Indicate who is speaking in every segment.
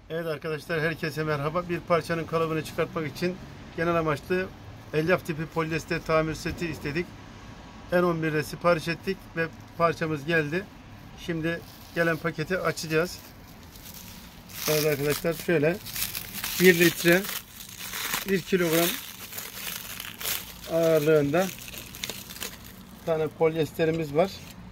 Speaker 1: Evet arkadaşlar, herkese merhaba. Bir parçanın kalıbını çıkartmak için genel amaçlı elyaf tipi polyester tamir seti istedik. N11'de sipariş ettik ve parçamız geldi. Şimdi gelen paketi açacağız. Evet arkadaşlar, şöyle 1 litre 1 kilogram ağırlığında bir tane polyesterimiz var.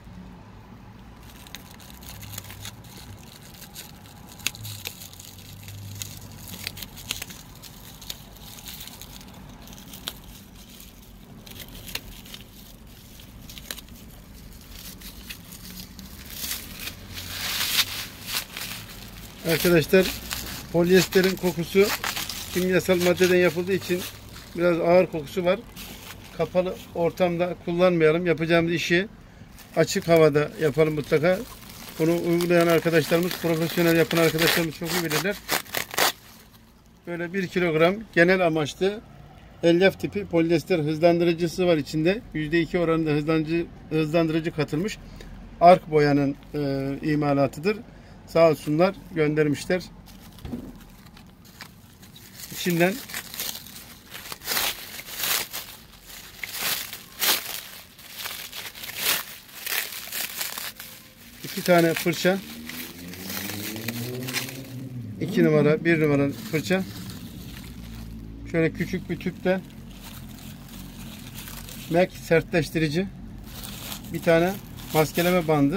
Speaker 1: Arkadaşlar, polyesterin kokusu kimyasal maddeden yapıldığı için biraz ağır kokusu var. Kapalı ortamda kullanmayalım. Yapacağımız işi açık havada yapalım mutlaka. Bunu uygulayan arkadaşlarımız, profesyonel yapan arkadaşlarımız çok iyi bilirler. Böyle 1 kilogram genel amaçlı elyaf tipi polyester hızlandırıcısı var içinde. %2 oranında hızlandırıcı katılmış. Ark boyanın imalatıdır. Sağ olsunlar, göndermişler. İçinden iki tane fırça, 2 numara, 1 numara fırça. Şöyle küçük bir tüpte MAC sertleştirici, bir tane maskeleme bandı,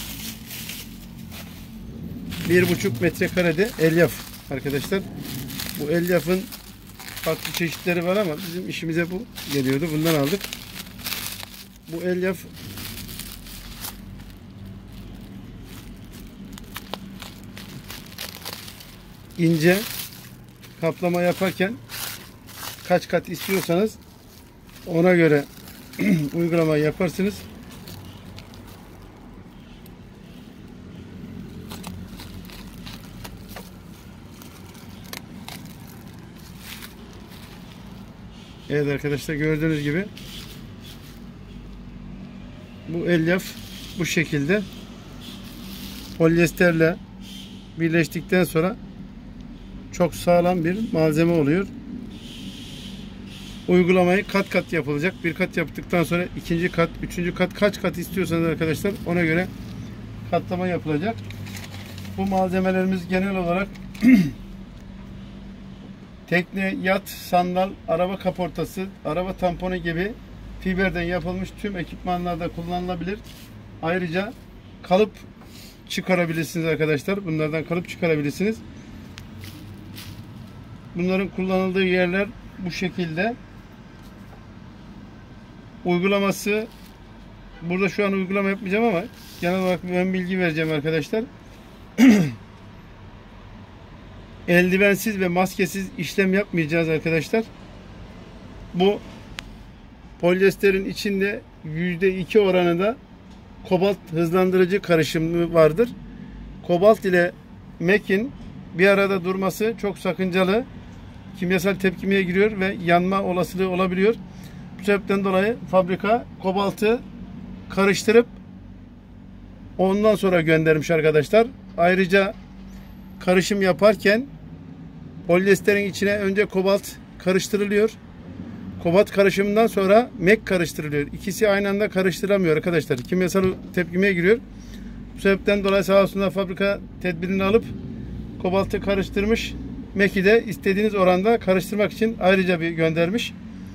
Speaker 1: 1,5 metrekarede elyaf arkadaşlar. Bu elyafın farklı çeşitleri var ama bizim işimize bu geliyordu. Bundan aldık. Bu elyaf ince kaplama yaparken kaç kat istiyorsanız ona göre uygulama yaparsınız. Evet arkadaşlar, gördüğünüz gibi bu elyaf bu şekilde polyesterle birleştikten sonra çok sağlam bir malzeme oluyor. Uygulamayı kat kat yapılacak. Bir kat yaptıktan sonra ikinci kat, üçüncü kat, kaç kat istiyorsanız arkadaşlar ona göre katlama yapılacak. Bu malzemelerimiz genel olarak tekne, yat, sandal, araba kaportası, araba tamponu gibi fiberden yapılmış tüm ekipmanlarda kullanılabilir. Ayrıca kalıp çıkarabilirsiniz arkadaşlar. Bunlardan kalıp çıkarabilirsiniz. Bunların kullanıldığı yerler bu şekilde. Uygulaması, burada şu an uygulama yapmayacağım ama genel olarak bir ön bilgi vereceğim arkadaşlar. Eldivensiz ve maskesiz işlem yapmayacağız arkadaşlar. Bu polyesterin içinde %2 oranında kobalt hızlandırıcı karışımı vardır. Kobalt ile MAC'in bir arada durması çok sakıncalı. Kimyasal tepkimeye giriyor ve yanma olasılığı olabiliyor. Bu sebepten dolayı fabrika kobaltı karıştırıp ondan sonra göndermiş arkadaşlar. Ayrıca karışım yaparken polyesterin içine önce kobalt karıştırılıyor. Kobalt karışımından sonra MAC karıştırılıyor. İkisi aynı anda karıştıramıyor arkadaşlar. Kimyasal tepkimeye giriyor. Bu sebepten dolayı sağ olsunlar fabrika tedbirini alıp kobaltı karıştırmış. MAC'i de istediğiniz oranda karıştırmak için ayrıca bir göndermiş.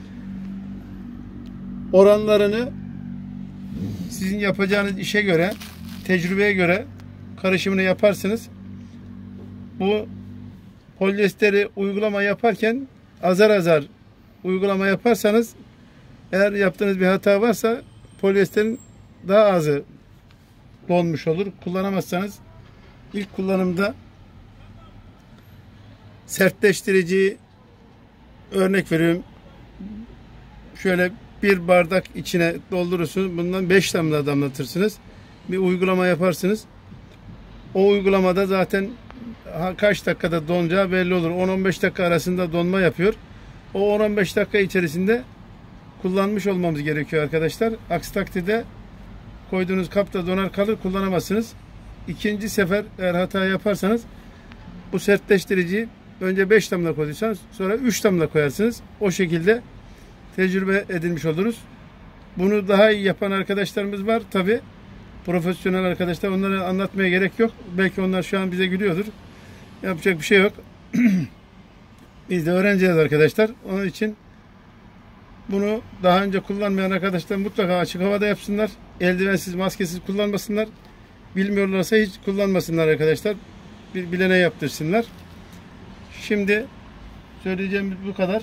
Speaker 1: Oranlarını sizin yapacağınız işe göre, tecrübeye göre karışımını yaparsınız. Bu polyesteri uygulama yaparken azar azar uygulama yaparsanız, eğer yaptığınız bir hata varsa polyesterin daha azı donmuş olur. Kullanamazsanız ilk kullanımda sertleştirici, örnek veriyorum, şöyle bir bardak içine doldurursunuz. Bundan 5 damla damlatırsınız. Bir uygulama yaparsınız. O uygulamada zaten kaç dakikada donacağı belli olur. 10-15 dakika arasında donma yapıyor. O 10-15 dakika içerisinde kullanmış olmamız gerekiyor arkadaşlar. Aksi takdirde koyduğunuz kapta donar kalır, kullanamazsınız. İkinci sefer eğer hata yaparsanız bu sertleştiriciyi önce 5 damla koyduysanız sonra 3 damla koyarsınız. O şekilde tecrübe edilmiş oluruz. Bunu daha iyi yapan arkadaşlarımız var tabi. Profesyonel arkadaşlar, onları anlatmaya gerek yok. Belki onlar şu an bize gülüyordur. Yapacak bir şey yok. Biz de öğreneceğiz arkadaşlar. Onun için bunu daha önce kullanmayan arkadaşlar mutlaka açık havada yapsınlar. Eldivensiz, maskesiz kullanmasınlar. Bilmiyorlarsa hiç kullanmasınlar arkadaşlar. Bir bilene yaptırsınlar. Şimdi söyleyeceğim bu kadar.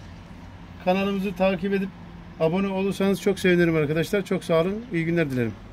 Speaker 1: Kanalımızı takip edip abone olursanız çok sevinirim arkadaşlar. Çok sağ olun. İyi günler dilerim.